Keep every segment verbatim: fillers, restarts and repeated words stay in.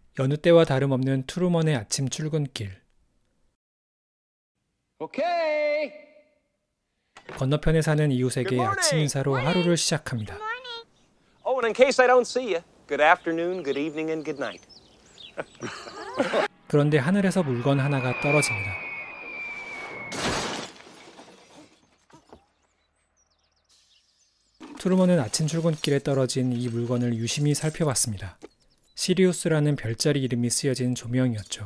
여느 때와 다름없는 트루먼의 아침 출근길. 오케이. 건너편에 사는 이웃에게 아침 인사로 하루를 시작합니다. Oh, and in case I don't see you, good afternoon, good evening, and good night. 그런데 하늘에서 물건 하나가 떨어집니다. 트루먼은 아침 출근길에 떨어진 이 물건을 유심히 살펴봤습니다. 시리우스라는 별자리 이름이 쓰여진 조명이었죠.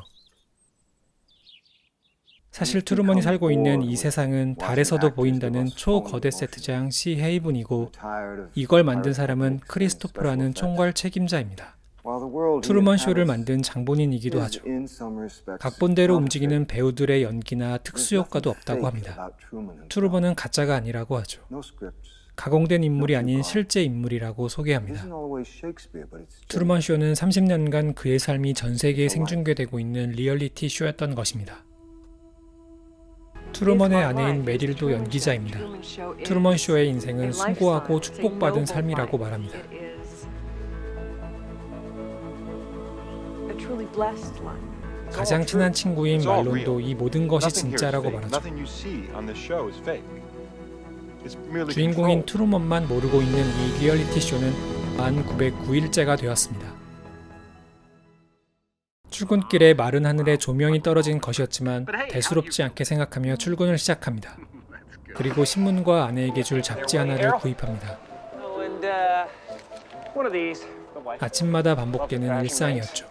사실 트루먼이 살고 있는 이 세상은 달에서도 보인다는 초거대 세트장 시 헤이븐이고 이걸 만든 사람은 크리스토프라는 총괄 책임자입니다. 트루먼 쇼를 만든 장본인이기도 하죠. 각본대로 움직이는 배우들의 연기나 특수효과도 없다고 합니다. 트루먼은 가짜가 아니라고 하죠. 가공된 인물이 아닌 실제 인물이라고 소개합니다. 트루먼 쇼는 삼십 년간 그의 삶이 전 세계에 생중계되고 있는 리얼리티 쇼였던 것입니다. 트루먼의 아내인 메릴도 연기자입니다. 트루먼 쇼의 인생은 숭고하고 축복받은 삶이라고 말합니다. 가장 친한 친구인 말론도 이 모든 것이 진짜라고 말하죠. 주인공인 트루먼만 모르고 있는 이 리얼리티 쇼는 만 구백구 일째가 되었습니다. 출근길에 마른 하늘에 조명이 떨어진 것이었지만 대수롭지 않게 생각하며 출근을 시작합니다. 그리고 신문과 아내에게 줄 잡지 하나를 구입합니다. 아침마다 반복되는 일상이었죠.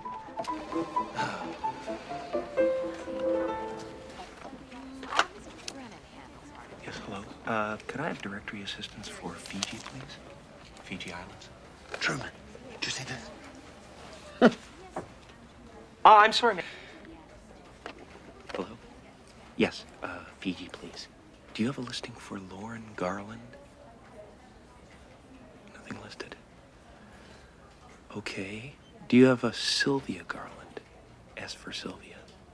Uh, could I have directory assistance for Fiji, please? Fiji Islands. Truman, did you see this? Ah, I'm sorry, man. Hello? Yes, uh, Fiji, please. Do you have a listing for Lauren Garland? Nothing listed. Okay. Do you have a Sylvia Garland? S for Sylvia.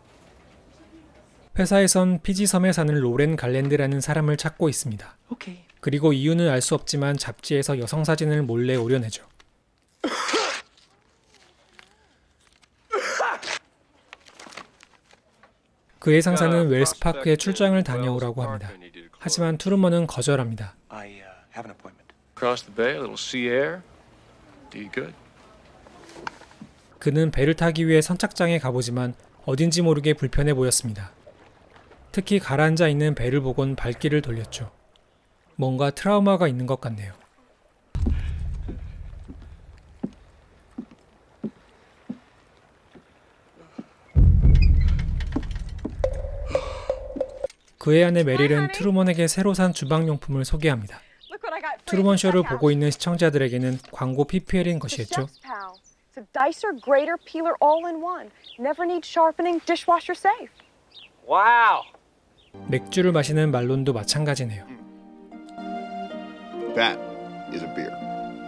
회사에선 피지 섬에 사는 로렌 갈랜드라는 사람을 찾고 있습니다. Okay. 그리고 이유는 알 수 없지만 잡지에서 여성 사진을 몰래 오려내죠. 그의 상사는 웰스파크에 출장을 다녀오라고 합니다. 하지만 트루먼은 거절합니다. 그는 배를 타기 위해 선착장에 가보지만 어딘지 모르게 불편해 보였습니다. 특히 가라앉아 있는 배를 보곤 발길을 돌렸죠. 뭔가 트라우마가 있는 것 같네요. 그의 아내 메릴은 트루먼에게 새로 산 주방용품을 소개합니다. 트루먼 쇼를 보고 있는 시청자들에게는 광고 피피엘인 것이었죠. Wow. 맥주를 마시는 말론도 마찬가지네요. That is a beer.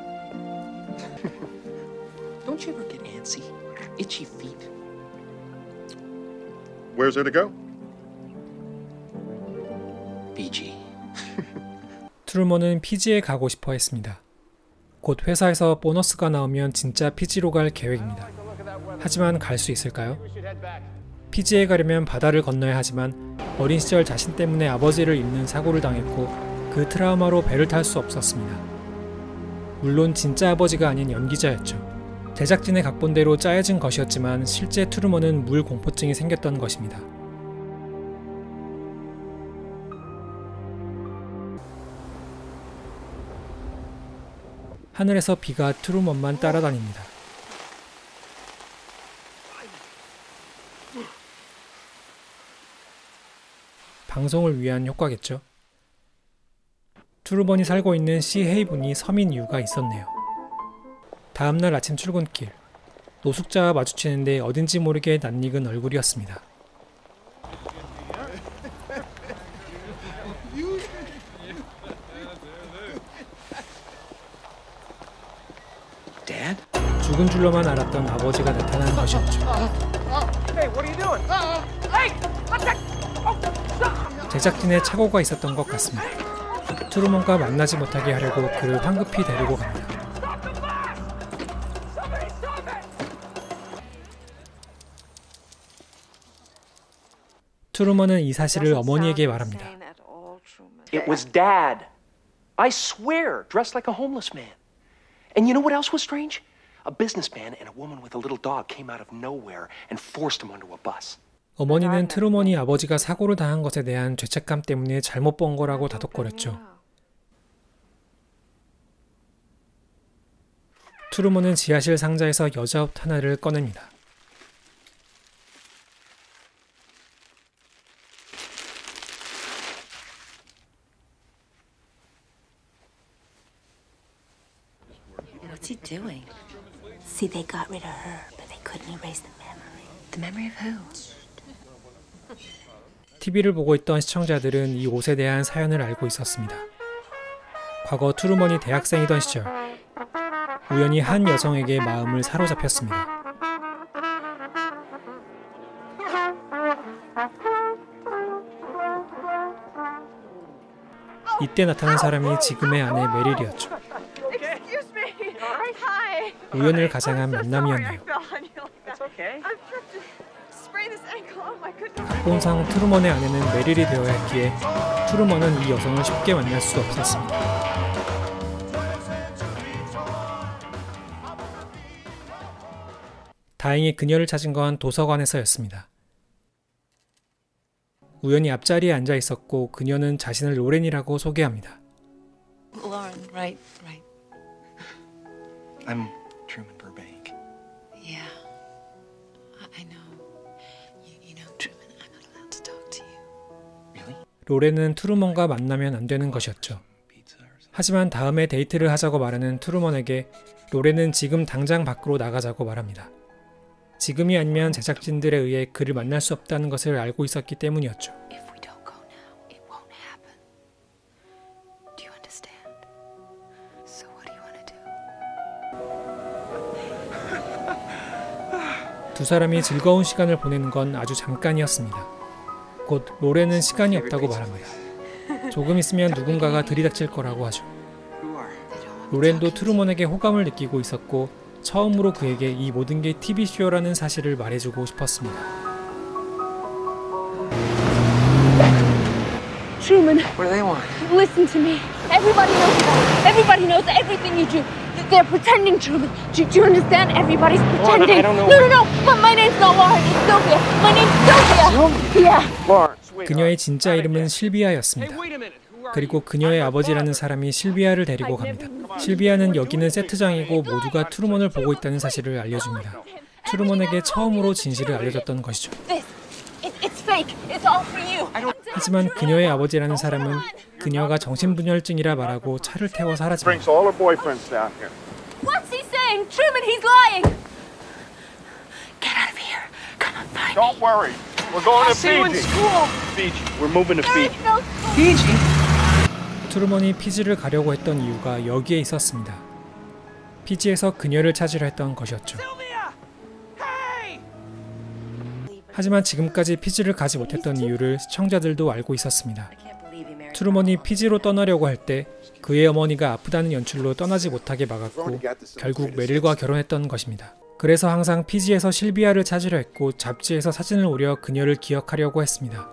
Don't you ever get antsy? Itchy feet? Where's there to go? Fiji. 트루먼은 피지에 가고 싶어 했습니다. 곧 회사에서 보너스가 나오면 진짜 피지로 갈 계획입니다. 하지만 갈 수 있을까요? 피지에 가려면 바다를 건너야 하지만 어린 시절 자신 때문에 아버지를 잃는 사고를 당했고 그 트라우마로 배를 탈 수 없었습니다. 물론 진짜 아버지가 아닌 연기자였죠. 제작진의 각본대로 짜여진 것이었지만 실제 트루먼은 물 공포증이 생겼던 것입니다. 하늘에서 비가 트루먼만 따라다닙니다. 방송을 위한 효과겠죠. 트루먼이 살고 있는 시 헤이븐이 섬인 이유가 있었네요. 다음날 아침 출근길, 노숙자와 마주치는데 어딘지 모르게 낯익은 얼굴이었습니다. Dad? 죽은 줄로만 알았던 아버지가 나타난 것이었죠. 제작진의 착오가 있었던 것 같습니다. 트루먼과 만나지 못하게 하려고 그를 황급히 데리고 갑니다. 트루먼은 이 사실을 어머니에게 말합니다. It was Dad. I swear, dressed like a homeless man. And you know what else was strange? A businessman and a woman with a little dog came out of nowhere and forced him onto a bus. 어머니는 트루먼이 아버지가 사고를 당한 것에 대한 죄책감 때문에 잘못 본 거라고 다독거렸죠. 트루먼은 지하실 상자에서 여자 옷 하나를 꺼냅니다. What's he doing? See, they got rid of her, but they couldn't erase the memory. The memory of who? 티비를 보고 있던 시청자들은 이 옷에 대한 사연을 알고 있었습니다. 과거 트루먼이 대학생이던 시절, 우연히 한 여성에게 마음을 사로잡혔습니다. 이때 나타난 사람이 지금의 아내 메릴이었죠. 우연을 가장한 만남이었네요. 각본상 트루먼의 아내는 메릴이 되어야 했기에 트루먼은 이 여성을 쉽게 만날 수 없었습니다. 다행히 그녀를 찾은 건 도서관에서였습니다. 우연히 앞자리에 앉아 있었고 그녀는 자신을 로렌이라고 소개합니다. Lauren, right, right. I'm Truman Burbank. Yeah, I, I know. You, you know, Truman, I'm not allowed to talk to you. Really? 로렌은 트루먼과 만나면 안 되는 것이었죠. 하지만 다음에 데이트를 하자고 말하는 트루먼에게 로렌은 지금 당장 밖으로 나가자고 말합니다. 지금이 아니면 제작진들에 의해 그를 만날 수 없다는 것을 알고 있었기 때문이었죠. If we don't go now, it won't happen. Do you understand? So what do you want to do? 두 사람이 즐거운 시간을 보내는 건 아주 잠깐이었습니다. 곧 로렌은 시간이 없다고 말합니다. 조금 있으면 누군가가 들이닥칠 거라고 하죠. 로렌도 트루먼에게 호감을 느끼고 있었고 처음으로 그에게 이 모든 게 티비쇼라는 사실을 말해주고 싶었습니다. Truman, What do they want? listen to me. Everybody knows that. Everybody knows everything you do. They're pretending, Truman. Do, do you understand? Everybody's pretending. I don't know. No, no, no. My, my name's not Lauren. It's Sylvia. My name's Sylvia. Yeah. Lawrence, wait. 그녀의 진짜 이름은 실비아였습니다. 그리고 그녀의 아버지라는 사람이 실비아를 데리고 갑니다. 실비아는 여기는 세트장이고 모두가 트루먼을 보고 있다는 사실을 알려줍니다. 트루먼에게 처음으로 진실을 알려줬던 것이죠. This. It, it's fake. It's all for you. 하지만 그녀의 아버지라는 사람은 그녀가 정신분열증이라 말하고 차를 태워 사라집니다. Brings all her boyfriends down here. What's he saying? Truman, he's lying. Get out of here. Come on, find me. Don't worry. We're going to See you in Fiji. school. Fiji. We're moving to There Fiji. is no school. Fiji. 트루먼이 피지를 가려고 했던 이유가 여기에 있었습니다. 피지에서 그녀를 찾으려 했던 것이었죠. 하지만 지금까지 피지를 가지 못했던 이유를 시청자들도 알고 있었습니다. 트루먼이 피지로 떠나려고 할 때 그의 어머니가 아프다는 연출로 떠나지 못하게 막았고 결국 메릴과 결혼했던 것입니다. 그래서 항상 피지에서 실비아를 찾으려 했고 잡지에서 사진을 오려 그녀를 기억하려고 했습니다.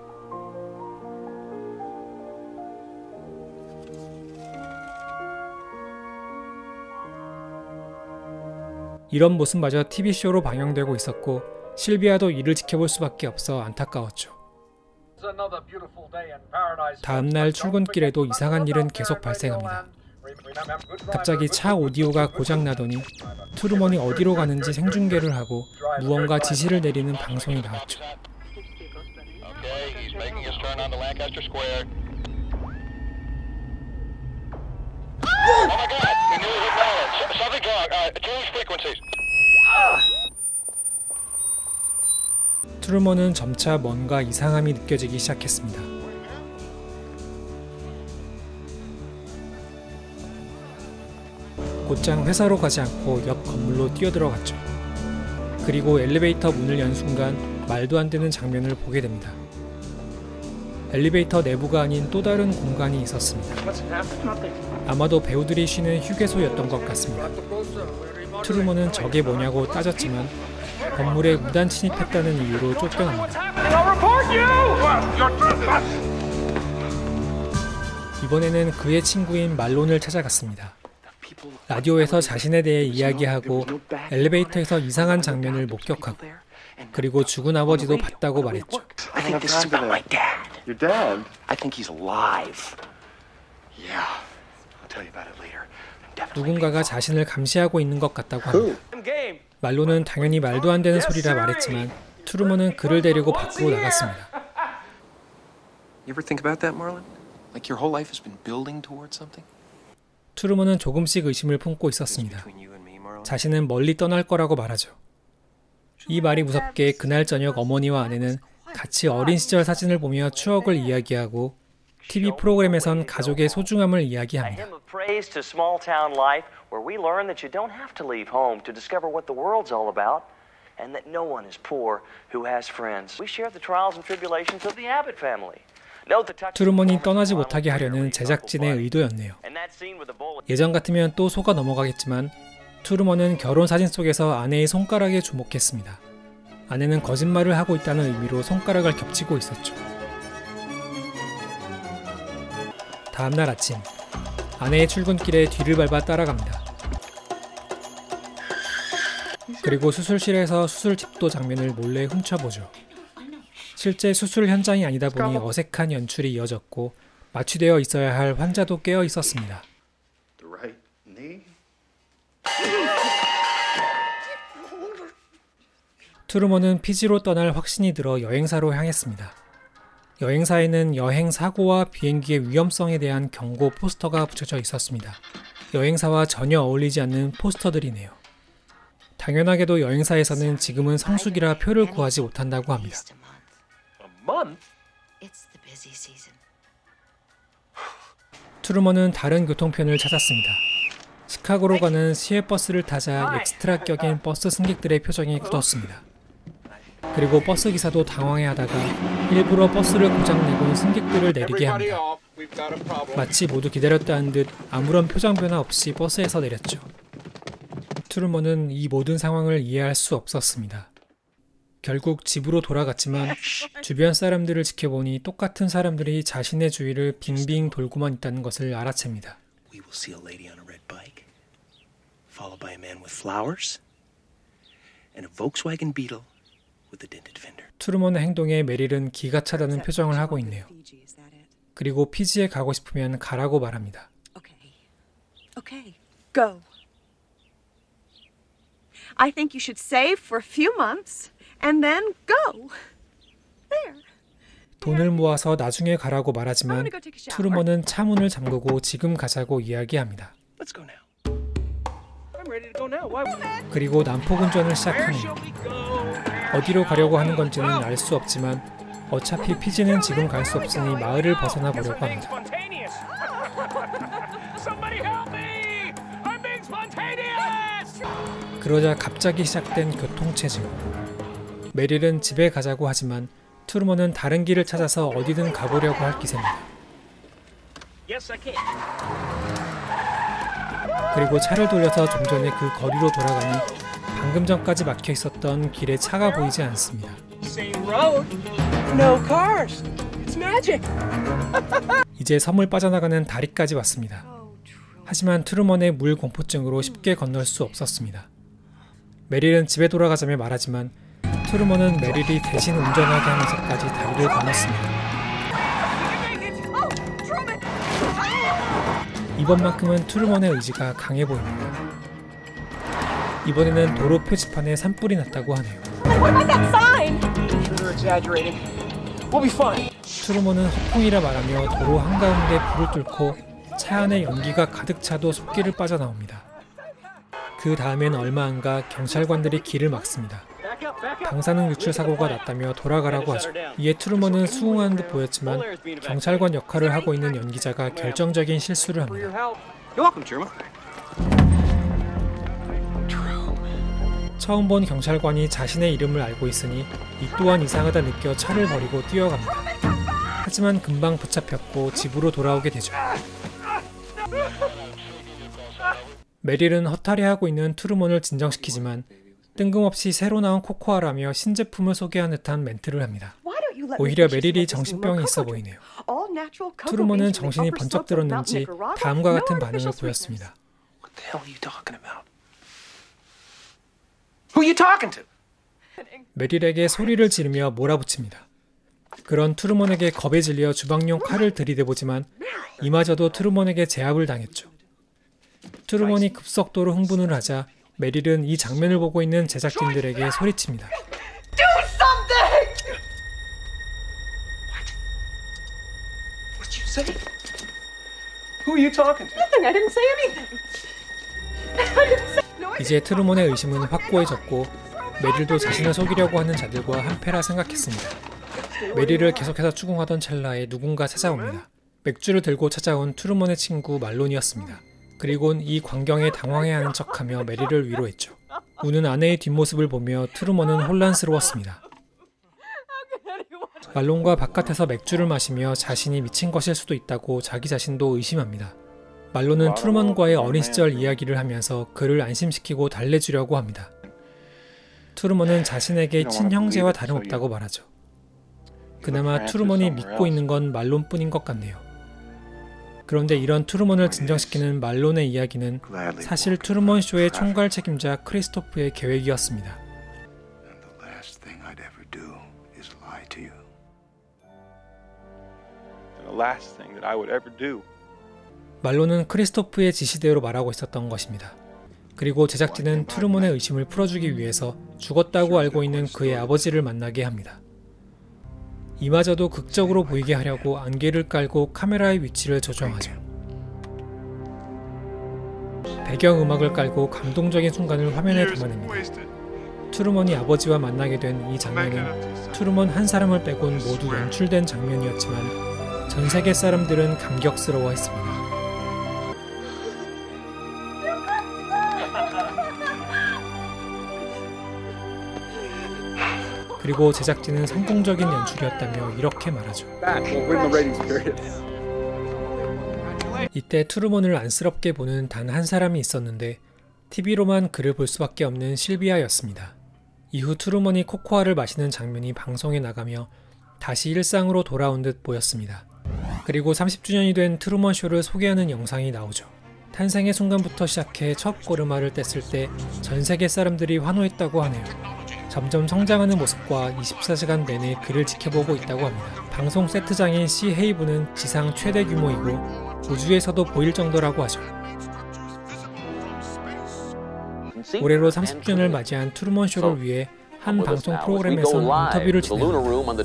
이런 모습마저 티비쇼로 방영되고 있었고 실비아도 이를 지켜볼 수밖에 없어 안타까웠죠. 다음 날 출근길에도 이상한 일은 계속 발생합니다. 갑자기 차 오디오가 고장나더니 트루먼이 어디로 가는지 생중계를 하고 무언가 지시를 내리는 방송이 나왔죠. 트루먼은 점차 뭔가 이상함이 느껴지기 시작했습니다. 곧장 회사로 가지 않고 옆 건물로 뛰어들어갔죠. 그리고 엘리베이터 문을 연 순간 말도 안 되는 장면을 보게 됩니다. 엘리베이터 내부가 아닌 또 다른 공간이 있었습니다. 아마도 배우들이 쉬는 휴게소였던 것 같습니다. 트루먼은 저게 뭐냐고 따졌지만 건물에 무단 침입했다는 이유로 쫓겨납니다. 이번에는 그의 친구인 말론을 찾아갔습니다. 라디오에서 자신에 대해 이야기하고 엘리베이터에서 이상한 장면을 목격하고 그리고 죽은 아버지도 봤다고 말했죠. I think this is about my dad. Your dad? I think he's alive. Yeah. I'll tell you about it later. 누군가가 자신을 감시하고 있는 것 같다고 합니다. 말론은 당연히 말도 안 되는 소리라 말했지만 트루먼은 그를 데리고 밖으로 나갔습니다. You ever think about that, Marlon? Like your whole life has been building towards something? 트루먼은 조금씩 의심을 품고 있었습니다. 자신은 멀리 떠날 거라고 말하죠. 이 말이 무섭게 그날 저녁 어머니와 아내는 같이 어린 시절 사진을 보며 추억을 이야기하고 티비 프로그램에선 가족의 소중함을 이야기합니다. 트루먼이 떠나지 못하게 하려는 제작진의 의도였네요. 예전 같으면 또 속아 넘어가겠지만 트루먼은 결혼 사진 속에서 아내의 손가락에 주목했습니다. 아내는 거짓말을 하고 있다는 의미로 손가락을 겹치고 있었죠. 다음날 아침, 아내의 출근길에 뒤를 밟아 따라갑니다. 그리고 수술실에서 수술 집도 장면을 몰래 훔쳐보죠. 실제 수술 현장이 아니다 보니 어색한 연출이 이어졌고 마취되어 있어야 할 환자도 깨어 있었습니다. 트루먼은 피지로 떠날 확신이 들어 여행사로 향했습니다. 여행사에는 여행 사고와 비행기의 위험성에 대한 경고 포스터가 붙여져 있었습니다. 여행사와 전혀 어울리지 않는 포스터들이네요. 당연하게도 여행사에서는 지금은 성수기라 표를 구하지 못한다고 합니다. 트루먼은 다른 교통편을 찾았습니다. 시카고로 가는 시외버스를 타자 엑스트라 격인 버스 승객들의 표정이 굳었습니다. 그리고 버스 기사도 당황해하다가 일부러 버스를 고장내고 승객들을 내리게 합니다. 마치 모두 기다렸다는 듯 아무런 표정 변화 없이 버스에서 내렸죠. 트루먼은 이 모든 상황을 이해할 수 없었습니다. 결국 집으로 돌아갔지만 주변 사람들을 지켜보니 똑같은 사람들이 자신의 주위를 빙빙 돌고만 있다는 것을 알아챕니다. We will see a lady on a red bike, followed by a man with flowers, and a Volkswagen Beetle with a dented fender. 트루먼의 행동에 메릴은 기가 차다는 표정을 하고 있네요. 그리고 피지에 가고 싶으면 가라고 말합니다. Okay. Okay. Go. I think you should save for a few months and then go. There. 돈을 모아서 나중에 가라고 말하지만 트루먼은 차문을 잠그고 지금 가자고 이야기합니다. Let's go now. I'm ready to go now. Why? 그리고 난폭 운전을 시작하네요. 어디로 가려고 하는 건지는 알 수 없지만 어차피 피지는 지금 갈 수 없으니 마을을 벗어나 보려고 합니다. 그러자 갑자기 시작된 교통체증. 메릴은 집에 가자고 하지만 트루먼은 다른 길을 찾아서 어디든 가보려고 할 기세입니다. 그리고 차를 돌려서 좀 전에 그 거리로 돌아가니 방금 전까지 막혀 있었던 길에 차가 보이지 않습니다. 이제 섬을 빠져나가는 다리까지 왔습니다. 하지만 트루먼의 물 공포증으로 쉽게 건널 수 없었습니다. 메릴은 집에 돌아가자며 말하지만 트루먼은 메릴이 대신 운전하게 하면서까지 다리를 건넜습니다. 이번만큼은 트루먼의 의지가 강해 보입니다. 이번에는 도로 표지판에 산불이 났다고 하네요. 트루먼은 허풍이라 말하며 도로 한가운데 불을 뚫고 차 안에 연기가 가득 차도 속기를 빠져나옵니다. 그 다음엔 얼마 안 가 경찰관들이 길을 막습니다. 방사능 유출 사고가 났다며 돌아가라고 하죠. 이에 트루먼은 수긍하는 듯 보였지만 경찰관 역할을 하고 있는 연기자가 결정적인 실수를 합니다. 처음 본 경찰관이 자신의 이름을 알고 있으니 이 또한 이상하다 느껴 차를 버리고 뛰어갑니다. 하지만 금방 붙잡혔고 집으로 돌아오게 되죠. 메릴은 허탈해하고 있는 트루먼을 진정시키지만 뜬금없이 새로 나온 코코아라며 신제품을 소개한 듯한 멘트를 합니다. 오히려 메릴이 정신병이 있어 보이네요. 트루먼은 정신이 번쩍 들었는지 다음과 같은 반응을 보였습니다. What the hell are you talking about? Who are you talking to? 메릴에게 소리를 지르며 몰아붙입니다. 그런 트루먼에게 겁에 질려 주방용 칼을 들이대보지만 이마저도 트루먼에게 제압을 당했죠. 트루먼이 급속도로 흥분을 하자 메릴은 이 장면을 보고 있는 제작진들에게 소리칩니다. Do something! What did you say? Who are you talking to? I didn't say anything. I didn't say... 이제 트루먼의 의심은 확고해졌고 메릴도 자신을 속이려고 하는 자들과 한패라 생각했습니다. 메릴을 계속해서 추궁하던 찰나에 누군가 찾아옵니다. 맥주를 들고 찾아온 트루먼의 친구 말론이었습니다. 그리곤 이 광경에 당황해하는 척하며 메릴을 위로했죠. 우는 아내의 뒷모습을 보며 트루먼은 혼란스러웠습니다. 말론과 바깥에서 맥주를 마시며 자신이 미친 것일 수도 있다고 자기 자신도 의심합니다. 말론은 트루먼과의 어린 시절 이야기를 하면서 그를 안심시키고 달래주려고 합니다. 트루먼은 자신에게 친형제와 다름없다고 말하죠. 그나마 트루먼이 믿고 있는 건 말론뿐인 것 같네요. 그런데 이런 트루먼을 진정시키는 말론의 이야기는 사실 트루먼 쇼의 총괄 책임자 크리스토프의 계획이었습니다. 말론은 크리스토프의 지시대로 말하고 있었던 것입니다. 그리고 제작진은 트루먼의 의심을 풀어주기 위해서 죽었다고 알고 있는 그의 아버지를 만나게 합니다. 이마저도 극적으로 보이게 하려고 안개를 깔고 카메라의 위치를 조정하죠. 배경음악을 깔고 감동적인 순간을 화면에 담아냅니다. 트루먼이 아버지와 만나게 된 이 장면은 트루먼 한 사람을 빼곤 모두 연출된 장면이었지만 전 세계 사람들은 감격스러워했습니다. 그리고 제작진은 성공적인 연출이었다며 이렇게 말하죠. 이때 트루먼을 안쓰럽게 보는 단 한 사람이 있었는데 티비로만 그를 볼 수밖에 없는 실비아였습니다. 이후 트루먼이 코코아를 마시는 장면이 방송에 나가며 다시 일상으로 돌아온 듯 보였습니다. 그리고 삼십 주년이 된 트루먼 쇼를 소개하는 영상이 나오죠. 탄생의 순간부터 시작해 첫 걸음마를 뗐을 때 전 세계 사람들이 환호했다고 하네요. 점점 성장하는 모습과 이십사 시간 내내 그를 지켜보고 있다고 합니다. 방송 세트장인 시 헤이븐은 지상 최대 규모이고 우주에서도 보일 정도라고 하죠. 올해로 삼십 주년을 맞이한 트루먼 쇼를 위해 한 방송 프로그램에서 인터뷰를 진행합니다.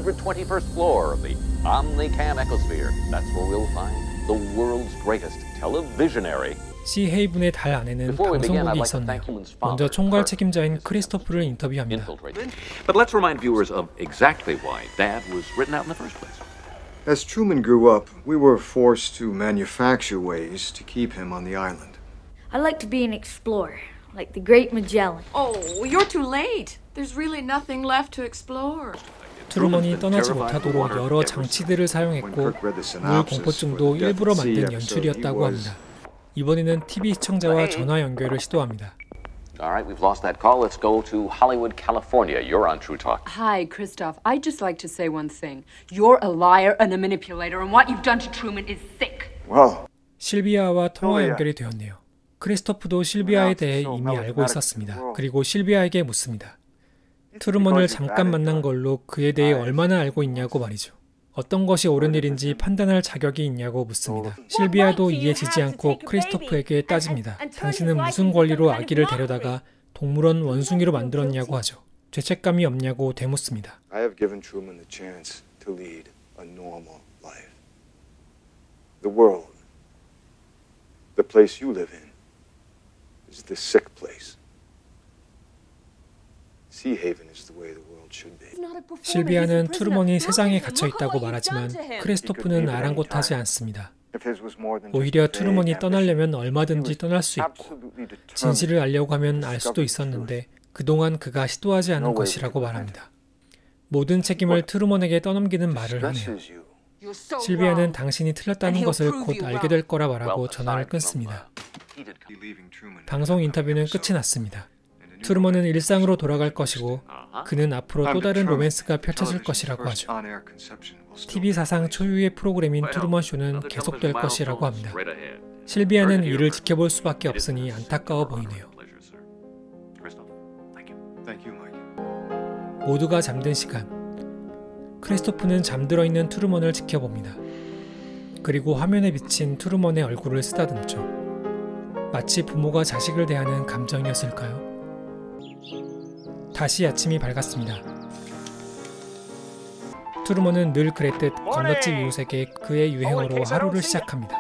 시 헤이븐의 달 안에는 방송국이 있었네요. 먼저 총괄 책임자인 크리스토프를 인터뷰합니다. But let's remind viewers of exactly why Dad was written out in the first place. As Truman grew up, we were forced to manufacture ways to keep him on the island. I'd like to be an explorer, like the great Magellan. Oh, you're too late. There's really nothing left to explore. 트루먼이 떠나지 못하도록 여러 장치들을 사용했고 물 공포증도 일부러 만든 연출이었다고 합니다. 이번에는 티비 시청자와 전화 연결을 시도합니다. All right, we've lost that call. Let's go to Hollywood, California. You're on True Talk. Hi, Christoph. I'd just like to say one thing. You're a liar and a manipulator, and what you've done to Truman is sick. Wow. 실비아와 통화 연결이 되었네요. 크리스토프도 실비아에 대해 이미 알고 있었습니다. 그리고 실비아에게 묻습니다. 트루먼을 잠깐 만난 걸로 그에 대해 얼마나 알고 있냐고 말이죠. 어떤 것이 옳은 일인지 판단할 자격이 있냐고 묻습니다. 실비아도 이에 지지 않고 크리스토프에게 따집니다. 당신은 무슨 권리로 아기를 데려다가 동물원 원숭이로 만들었냐고 하죠. 죄책감이 없냐고 되묻습니다. I have given Truman the chance to lead a normal life. The world, the place you live in, is the sick place. Sea Haven is the way the world should be. 실비아는 트루먼이 세상에 갇혀 있다고 말하지만 크리스토프는 아랑곳하지 않습니다. 오히려 트루먼이 떠나려면 얼마든지 떠날 수 있고 진실을 알려고 하면 알 수도 있었는데 그동안 그가 시도하지 않은 것이라고 말합니다. 모든 책임을 트루먼에게 떠넘기는 말을 하네요. 실비아는 당신이 틀렸다는 것을 곧 알게 될 거라 말하고 전화를 끊습니다. 방송 인터뷰는 끝이 났습니다. 트루먼은 일상으로 돌아갈 것이고 그는 앞으로 또 다른 로맨스가 펼쳐질 것이라고 하죠. 티비 사상 초유의 프로그램인 트루먼 쇼는 계속될 것이라고 합니다. 실비아는 이를 지켜볼 수밖에 없으니 안타까워 보이네요. 모두가 잠든 시간. 크리스토프는 잠들어 있는 트루먼을 지켜봅니다. 그리고 화면에 비친 트루먼의 얼굴을 쓰다듬죠. 마치 부모가 자식을 대하는 감정이었을까요? 다시 아침이 밝았습니다. 트루먼은 늘 그랬듯 건너집 이웃에게 그의 유행어로 하루를 시작합니다.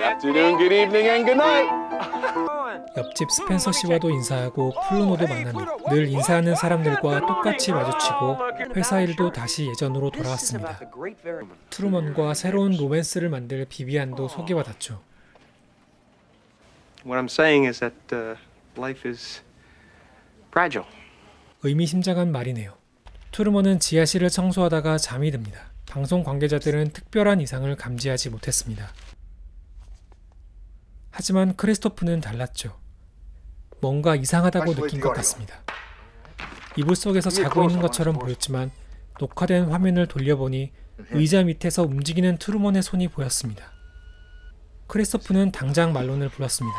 옆집 스펜서 씨와도 인사하고 플루노도 만나며 늘 인사하는 사람들과 똑같이 마주치고 회사 일도 다시 예전으로 돌아왔습니다. 트루먼과 새로운 로맨스를 만들 비비안도 소개받았죠. What I'm saying is that uh, life is fragile. 의미심장한 말이네요. 트루먼은 지하실을 청소하다가 잠이 듭니다. 방송 관계자들은 특별한 이상을 감지하지 못했습니다. 하지만 크리스토프는 달랐죠. 뭔가 이상하다고 느낀 것 같습니다. 이불 속에서 자고 있는 것처럼 보였지만 녹화된 화면을 돌려보니 의자 밑에서 움직이는 트루먼의 손이 보였습니다. 크리스토프는 당장 말론을 불렀습니다.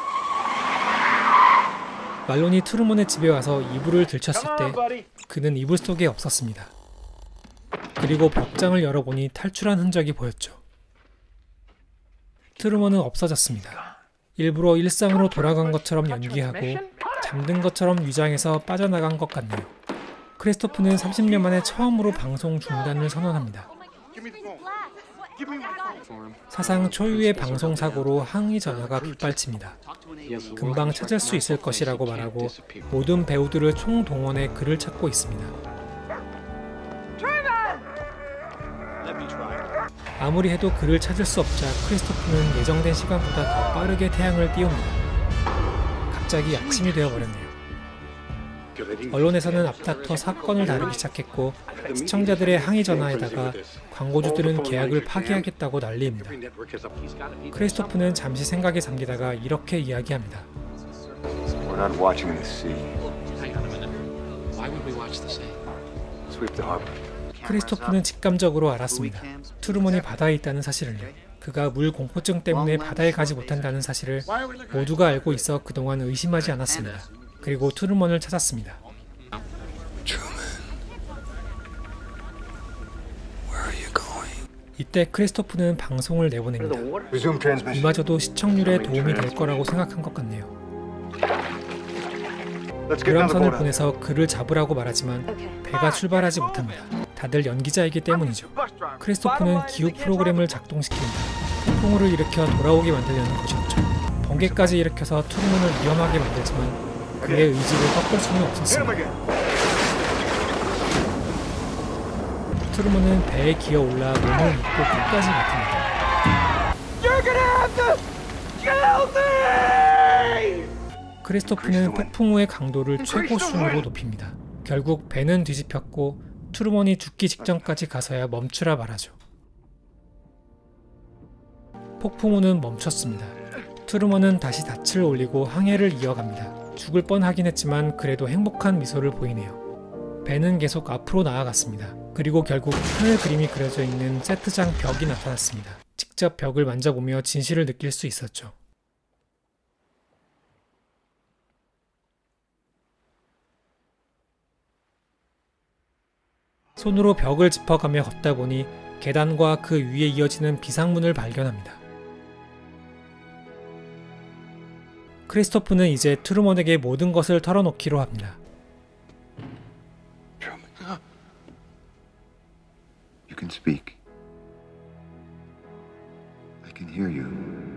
말론이 트루먼의 집에 와서 이불을 들쳤을 때 그는 이불 속에 없었습니다. 그리고 벽장을 열어보니 탈출한 흔적이 보였죠. 트루먼은 없어졌습니다. 일부러 일상으로 돌아간 것처럼 연기하고 잠든 것처럼 위장해서 빠져나간 것 같네요. 크리스토프는 삼십 년 만에 처음으로 방송 중단을 선언합니다. 사상 초유의 방송 사고로 항의 전화가 빗발칩니다. 금방 찾을 수 있을 것이라고 말하고 모든 배우들을 총동원해 그를 찾고 있습니다. 아무리 해도 그를 찾을 수 없자 크리스토프는 예정된 시간보다 더 빠르게 태양을 띄웁니다. 갑자기 아침이 되어버렸네요. 언론에서는 앞다퉈 사건을 다루기 시작했고 시청자들의 항의 전화에다가 광고주들은 계약을 파기하겠다고 난리입니다. 크리스토프는 잠시 생각에 잠기다가 이렇게 이야기합니다. We're not watching the sea. Why would we watch the sea? Sweep the harbor. 크리스토프는 직감적으로 알았습니다. 트루먼이 바다에 있다는 사실을요. 그가 물 공포증 때문에 바다에 가지 못한다는 사실을 모두가 알고 있어 그동안 의심하지 않았습니다. 그리고 트루먼을 찾았습니다. 이때 크리스토프는 방송을 내보냅니다. 이마저도 시청률에 도움이 될 거라고 생각한 것 같네요. 교람선을 보내서 그를 잡으라고 말하지만 배가 출발하지 못합니다. 다들 연기자이기 때문이죠. 크리스토프는 기후 프로그램을 작동시킵니다. 폭풍우를 일으켜 돌아오게 만들려는 것이었죠. 번개까지 일으켜서 트루먼을 위험하게 만들지만 그의 의지를 꺾을 수는 없었습니다. 트루먼은 배에 기어 올라 몸을 입고 끝까지 버팁니다. 크리스토프는 폭풍우의 강도를 최고 수준으로 높입니다. 결국 배는 뒤집혔고 트루먼이 죽기 직전까지 가서야 멈추라 말하죠. 폭풍우는 멈췄습니다. 트루먼은 다시 닻을 올리고 항해를 이어갑니다. 죽을 뻔하긴 했지만 그래도 행복한 미소를 보이네요. 배는 계속 앞으로 나아갔습니다. 그리고 결국 하늘 그림이 그려져 있는 세트장 벽이 나타났습니다. 직접 벽을 만져보며 진실을 느낄 수 있었죠. 손으로 벽을 짚어가며 걷다 보니 계단과 그 위에 이어지는 비상문을 발견합니다. 크리스토프는 이제 트루먼에게 모든 것을 털어놓기로 합니다. You can speak. I can hear you.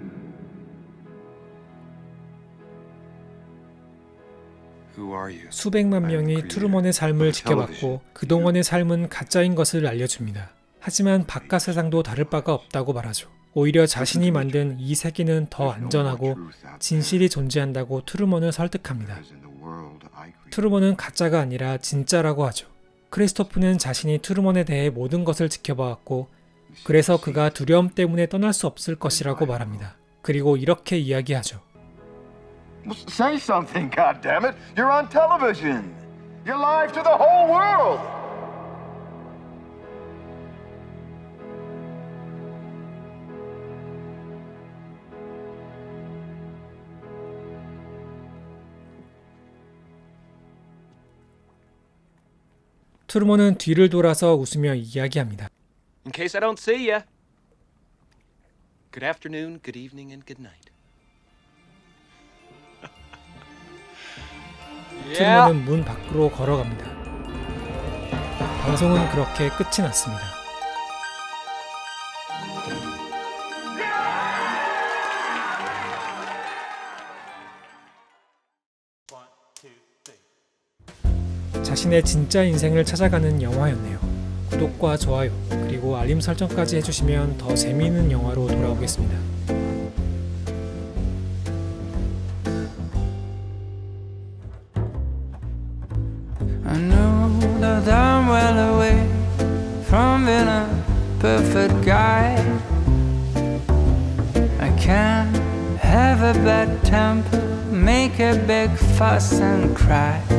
수백만 명이 트루먼의 삶을 지켜봤고 그동안의 삶은 가짜인 것을 알려줍니다. 하지만 바깥 세상도 다를 바가 없다고 말하죠. 오히려 자신이 만든 이 세계는 더 안전하고 진실이 존재한다고 트루먼을 설득합니다. 트루먼은 가짜가 아니라 진짜라고 하죠. 크리스토프는 자신이 트루먼에 대해 모든 것을 지켜봐왔고 그래서 그가 두려움 때문에 떠날 수 없을 것이라고 말합니다. 그리고 이렇게 이야기하죠. Well, say something, goddammit. You're on television. You're live to the whole world. 트루먼은 뒤를 돌아서 웃으며 이야기합니다. In case I don't see you, good afternoon, good evening, and good night. 트루먼은 문 밖으로 걸어갑니다. 방송은 그렇게 끝이 났습니다. 자신의 진짜 인생을 찾아가는 영화였네요. 구독과 좋아요 그리고 알림 설정까지 해주시면 더 재미있는 영화로 돌아오겠습니다. I know that I'm well away from being a perfect guy. I can't have a bad temper, make a big fuss and cry.